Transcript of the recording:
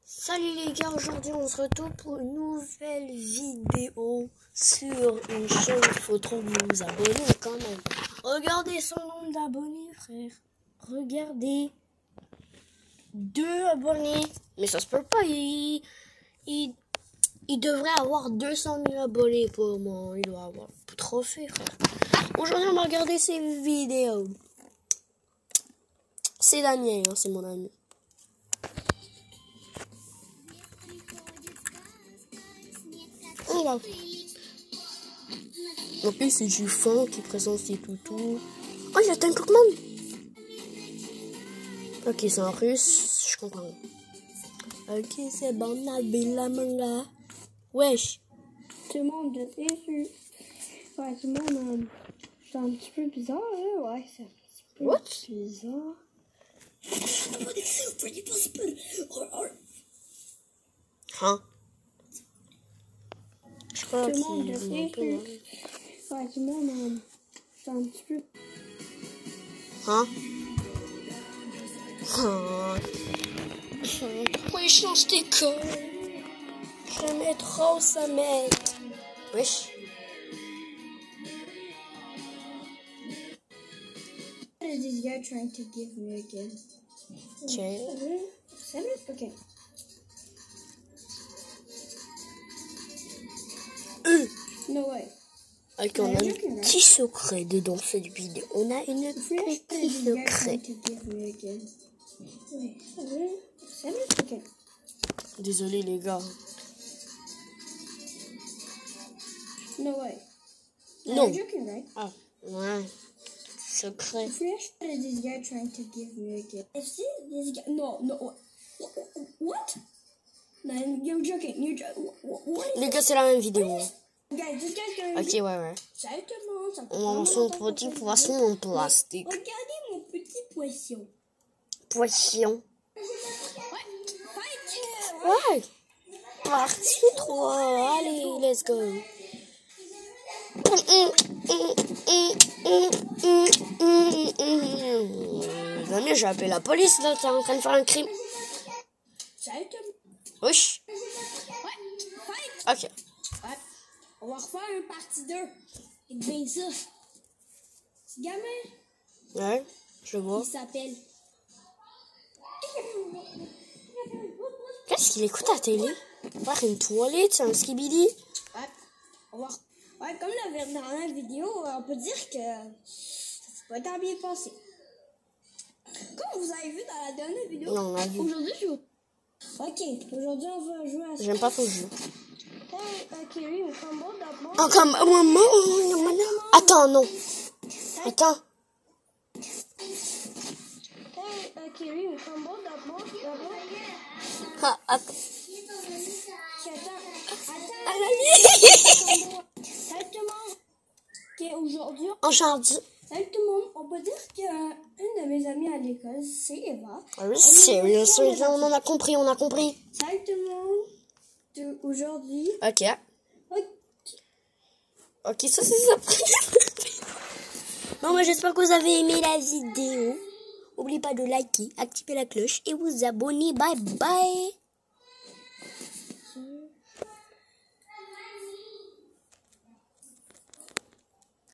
Salut les gars, aujourd'hui on se retrouve pour une nouvelle vidéo sur une chaîne. Il faut trop nous abonner quand même. Regardez son nombre d'abonnés, frère. Regardez. 2 abonnés. Mais ça se peut pas. Il devrait avoir 200 000 abonnés pour moi. Il doit avoir trop fait, frère. Aujourd'hui on va regarder ses vidéos. C'est Daniel, hein, c'est mon ami. En plus, c'est du fond qui présente ses toutous. Oh, il y a un Cookman. Ok, c'est en russe, je comprends. Ok, c'est bon, on a la manga. Wesh. Tout le monde est déçu. Ouais, tout le monde, c'est un petit peu bizarre, hein? Ouais, c'est un petit peu bizarre. Hein? Je crois Tout le monde qu'il est est un peu déçu. Ouais, tout le monde, c'est un petit peu... Hein? Oui, change tes cols. Jamais trop ça m'aide. Wesh. What is this guy trying to give me again? Ok. 7? Okay. No way. Ok, on a un petit secret dedans cette vidéo. On a une petit secret. Okay. Désolé les gars. No way. Non. You're joking, right? Ah, ouais. Secret. Fresh. What is this guy trying to give me again? Is this guy? No. What? No, you're joking. What is Les gars, c'est la même vidéo. Guys, this guy's going Ok, ouais. Salut tout le monde, On son petit poisson en plastique. Regardez mon petit poisson. Poisson. Ouais. Partie 3. Allez, let's go. Jamais j'ai appelé la police là, t'es en train de faire un crime. Salut tout le monde. Wesh. Ok. On va refaire une partie 2. Et bien ça. Ce gamin, Ouais, je vois. il s'appelle... Qu'est-ce qu'il écoute à la télé? Faire une toilette, c'est un skibidi. Ouais, comme la dernière vidéo, on peut dire que ça s'est pas tant bien passé. Comme vous avez vu dans la dernière vidéo, Non, on a vu. aujourd'hui, aujourd'hui, on va jouer à... J'aime pas trop le jeu. Kiri, on prend bon d'abord. Oh, comme... Attends, non. Attends. Kiri, on prend bon d'abord. Ah, attends. Salut tout le monde. Aujourd'hui, Enchanté. salut tout le monde. On peut dire qu'une de mes amies à l'école, c'est Eva. Are you serious? On en a compris, Salut tout le monde. Aujourd'hui. Ok. Ok, ça c'est ça. Bon, moi j'espère que vous avez aimé la vidéo. N'oubliez pas de liker, activer la cloche et vous abonner. Bye bye.